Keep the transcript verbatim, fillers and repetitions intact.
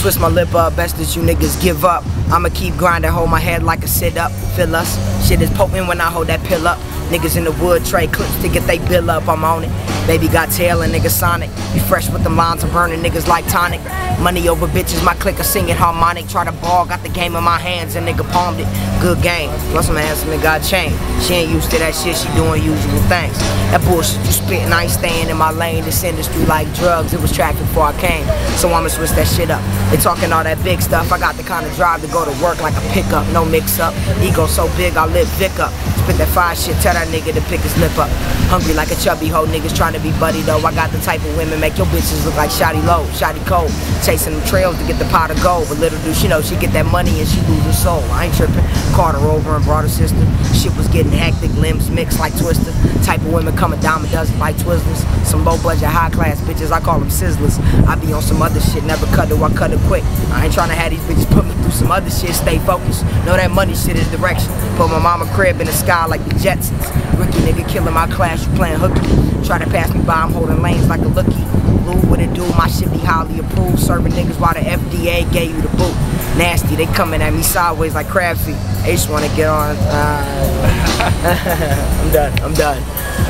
Twist my lip up, best that you niggas give up. I'ma keep grinding, hold my head like a sit up. Feel us, shit is potent when I hold that pill up. Niggas in the wood trade clips to get they bill up, I'm on it. Baby got tail and niggas Sonic. You fresh with them lines, I'm burning niggas like tonic. Money over bitches, my clicker singing harmonic. Try to ball, got the game in my hands and nigga palmed it. Good game, plus my handsome and got chain. She ain't used to that shit, she doing usual things. That bullshit you spittin', I ain't staying in my lane. This industry like drugs, it was traffic before I came. So I'ma switch that shit up. They talking all that big stuff, I got the kind of drive to go to work like a pickup. No mix up, ego so big I lift Vic up. Spit that fire shit, tell that nigga to pick his lip up. Hungry like a chubby hoe, niggas trying to be buddy though. I got the type of women make your bitches look like Shotty Low, Shotty Cold. Chasing them trails to get the pot of gold. But little do she know she get that money and she lose her soul. I ain't tripping, caught her over and brought her sister. Shit was getting hectic, limbs mixed like Twister. Type of women come a dime a dozen like Twizzlers. Some low budget, high class bitches, I call them sizzlers. I be on some other shit, never cut it, I cut it quick. I ain't trying to have these bitches put me through some other shit, stay focused. Know that money shit is direction. Put my mama crib in the sky like the Jetsons. Rookie nigga killing my class, you playing hooky. Try to pass me by, I'm holding lanes like a lookie. Lou, what it do? My shit be highly approved. Serving niggas while the F D A gave you the boot. Nasty, they coming at me sideways like crab feet. They just wanna get on. Uh, I'm done, I'm done.